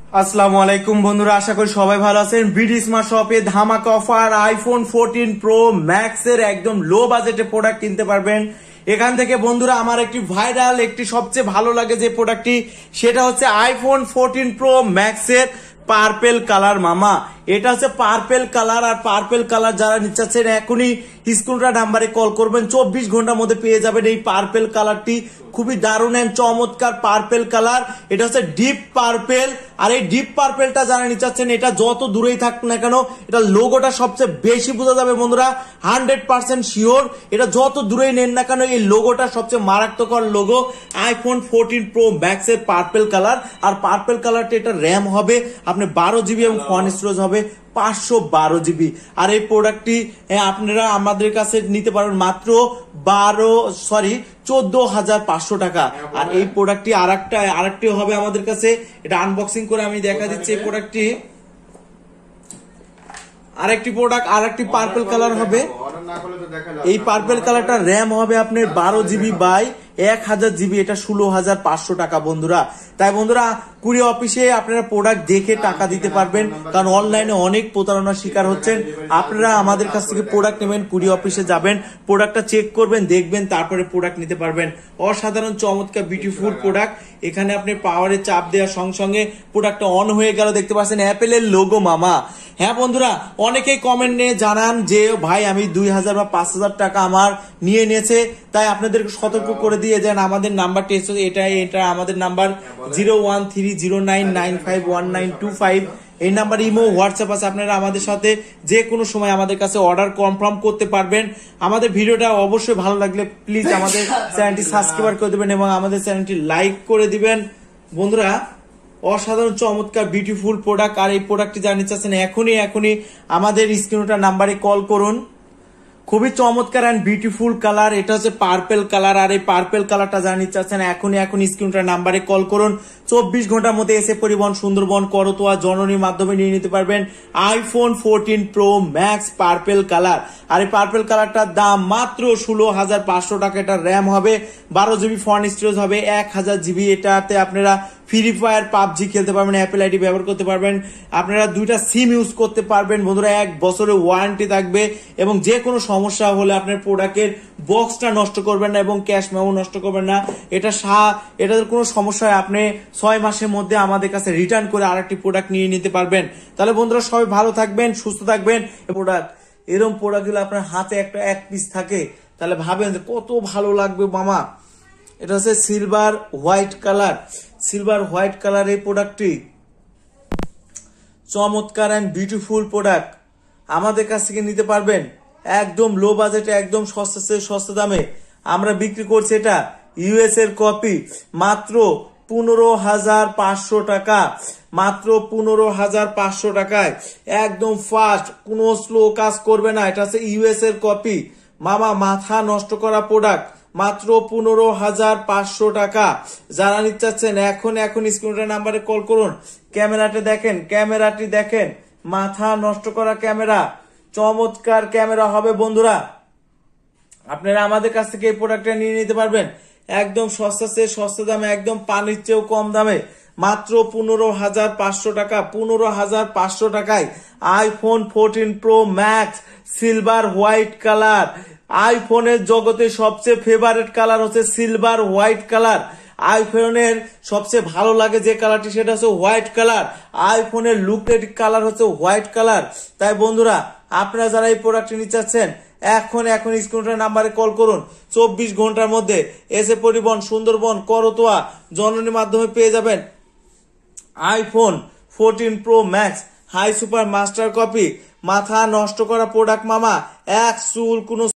আসসালামু আলাইকুম বন্ধুরা, আশা করি সবাই ভালো আছেন। বিডি স্মার্ট শপে ধামাকা অফার আইফোন 14 প্রো ম্যাক্স এর একদম লো বাজেটে প্রোডাক্ট কিনতে পারবেন এখান থেকে। বন্ধুরা, আমার একটি ভাইরাল একটি সবচেয়ে ভালো লাগে যে প্রোডাক্টটি, সেটা হচ্ছে আইফোন 14 প্রো ম্যাক্স এর পার্পেল কালার। মামা, এটা হচ্ছে পার্পেল কালার। আর পার্পেল কালার যারা নিচ্ছেন এখনই স্ক্রিনটা নাম্বারে কল করবেন, 24 ঘন্টার মধ্যে পেয়ে যাবেন এই পার্পেল কালারটি। খুবই দারুণ এন্ড চমৎকার পার্পেল কালার। এটা হচ্ছে ডিপ পার্পেল। আর এই ডিপ পার্পেলটা যারা নিচ্ছেন, এটা যত দূরেই থাক না কেন, এটা লোগোটা সবচেয়ে বেশি বোঝা যাবে বন্ধুরা, 100% শিওর। এটা যত দূরেই নেন না কেন, এই লোগোটা সবচেয়ে মারাত্মকর লোগো। আইফোন 14 প্রো ম্যাক্স এর পার্পেল কালার। আর পার্পেল কালারটা এটা র্যাম হবে আপনি 12 জিবি এবং ফোন স্টোরেজ হবে 512 জিবি। আর এই প্রোডাক্টটি আপনারা আমাদের কাছে নিতে পারবেন মাত্র 14,500 টাকা। আর এই প্রোডাক্টটি আরেকটি হবে আমাদের কাছে, এটা আনবক্সিং করে আমি দেখা দিচ্ছি। এই প্রোডাক্টটি আরেকটি পার্পল কালার হবে। এই পার্পল কালারটা র্যাম হবে আপনার 12 জিবি বাই 1000 জিবি। এটা 16,500 টাকা বন্ধুরা। তাই বন্ধুরা, কুরিয়ার অফিসে আপনারা প্রোডাক্ট দেখে টাকা দিতে পারবেন, কারণ অনলাইনে অনেক প্রতারণার শিকার হচ্ছেন। আপনারা আমাদের কাছ থেকে প্রোডাক্ট নেবেন, কুরিয়ার অফিসে যাবেন, প্রোডাক্টটা চেক করবেন, দেখবেন, তারপরে প্রোডাক্ট নিতে পারবেন। অসাধারণ চমৎকার বিউটিফুল প্রোডাক্ট। এখানে আপনি পাওয়ারে চাপ দেওয়ার সঙ্গে সঙ্গে প্রোডাক্টটা অন হয়ে গেল, দেখতে পাচ্ছেন অ্যাপেলের লোগো। মামা, হ্যাঁ বন্ধুরা, অনেকেই কমেন্ট নিয়ে জানান যে ভাই আমি 2000 বা 5000 টাকা আমার নিয়ে নিয়েছে। তাই আপনাদেরকে সতর্ক করে দিয়ে যান, আমাদের নাম্বারটি এটা আমাদের নাম্বার 013099951925। এই নাম্বার ইমো, হোয়াটসঅ্যাপ আছে। আপনারা আমাদের সাথে যে কোনো সময় আমাদের কাছে অর্ডার কনফার্ম করতে পারবেন। আমাদের ভিডিওটা অবশ্যই ভালো লাগলে প্লিজ আমাদের চ্যানেলটি সাবস্ক্রাইব করে দিবেন এবং আমাদের চ্যানেলটি লাইক করে দিবেন। বন্ধুরা, অসাধারণ চমৎকার বিউটিফুল প্রোডাক্ট। আর এই প্রোডাক্টটি জানতে চাচ্ছেন এখনই আমাদের স্ক্রিনটার নাম্বারে কল করুন। খুবই চমৎকার এন্ড বিউটিফুল কালার। এটা হচ্ছে পার্পেল কালার। আর এই পার্পেল কালারটা জানতে চাচ্ছেন এখনই স্ক্রিনটার নাম্বারে কল করুন। 24 ঘন্টার মধ্যে এসে পরিবহন, সুন্দরবন, করতোয়া, জননীর মাধ্যমে নিয়ে নিতে পারবেন iPhone 14 pro max purple colour. আর এই পার্পেল কালারটার দাম মাত্র 16,500 টাকা। এটা র্যাম হবে 12 জিবি, ফোন স্টোরেজ হবে 1000 জিবি। এটাতে আপনারা ফ্রি ফায়ার, পাবজি খেলতে পারবেন, অ্যাপেল আইডি ব্যবহার করতে পারবেন। আপনারা 2টা সিম ইউজ করতে পারবেন বন্ধুরা। 1 বছরের ওয়ারেন্টি থাকবে এবং যে কোনো সমস্যা হলে আপনার প্রোডাক্টের বক্সটা নষ্ট করবেন না এবং ক্যাশ মেমো নষ্ট করবেন না। এটার কোনো সমস্যা হয় আপনি 6 মাসের মধ্যে আমাদের কাছে রিটার্ন করে আরেকটি প্রোডাক্ট নিয়ে নিতে পারবেন। তাহলে বন্ধুরা, সবাই ভালো থাকবেন, সুস্থ থাকবেন। এরকম প্রোডাক্টগুলো আপনার হাতে এক পিস থাকে, তাহলে ভাবেন যে কত ভালো লাগবে মামা। এটা হচ্ছে সিলভার হোয়াইট কালার। এই প্রোডাক্টটি চমৎকার এন্ড বিউটিফুল প্রোডাক্ট। আমাদের কাছ থেকে নিতে পারবেন একদম লো বাজেটে, একদম সস্তা দামে। আমরা বিক্রি করছি এটা ইউএস এর কপি মাত্র 15,500 টাকা। মাত্র 15,500 টাকায় একদম ফাস্ট, কোনো স্লো কাজ করবে না। এটা হচ্ছে ইউএস এর কপি মামা, মাথা নষ্ট করা প্রোডাক্ট। মাত্র 15,500 টাকা। যারা নিচ্ছেন এখন স্ক্রিনটার নাম্বারে কল করুন। ক্যামেরাটি দেখেন, মাথা নষ্ট করা ক্যামেরা, চমৎকার ক্যামেরা হবে বন্ধুরা। আপনারা আমাদের কাছ থেকে এই প্রোডাক্টটা নিয়ে নিতে পারবেন একদম সস্তা দামে, একদম পানির চেয়েও কম দামে। মাত্র 15,500 টাকা। 15,500 টাকায় iPhone 14 pro max silver white colour. আইফোনের জগতে সবচেয়ে ফেভারিট কালার হচ্ছে সিলভার হোয়াইট কালার। আইফোনের সবচেয়ে ভালো লাগে যে কালারটি, সেটা হচ্ছে হোয়াইট কালার। আইফোনের লুকের কালার হচ্ছে হোয়াইট কালার। তাই বন্ধুরা, আপনারা যারা এই প্রোডাক্টটি নিচ্ছেন এখন স্ক্রিনটার নাম্বারে কল করুন। 24 ঘন্টার মধ্যে এসে পরিবহন, সুন্দরবন, করতোয়া, জননীর মাধ্যমে পেয়ে যাবেন iPhone 14 pro max high super master copy. মাথা নষ্ট করা প্রোডাক্ট মামা, এক চুল কোনো